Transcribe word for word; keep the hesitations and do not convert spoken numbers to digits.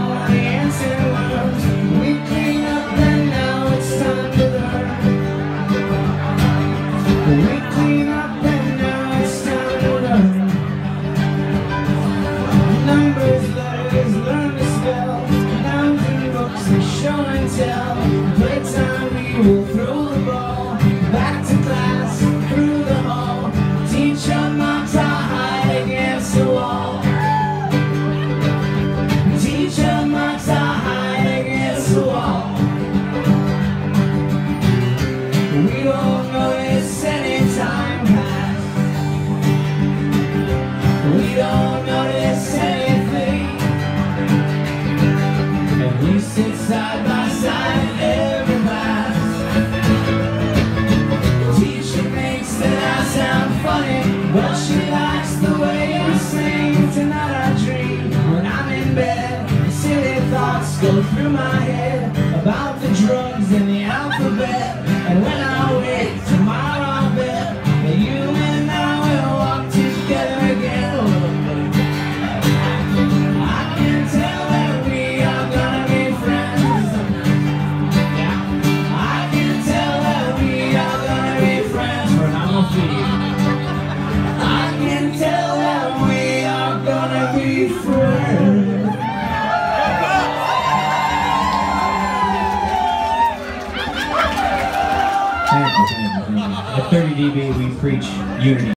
all the ants and worms. We clean up and now it's time to learn. We clean up and now it's time to learn. Numbers, letters, learn to spell. Nouns and books and show and tell. Playtime, we will throw the ball back to class, through the hall. Teacher marks our hide against the wall. Teacher marks our hide against the wall. We don't notice any time pass. We don't notice anything. And we sit side by side every class. Teacher thinks that I sound funny, but she likes the way I sing. Tonight I dream when I'm in bed. Silly thoughts go through my head about the drugs and the alphabet. And when I wake tomorrow I'll bet that you and I will walk together again. I can tell that we are gonna be friends. I can tell that we are gonna be friends. But I'm gonna feed you. I can tell that we are gonna be friends. Thank you, thank you, thank you. At thirty D B we preach unity.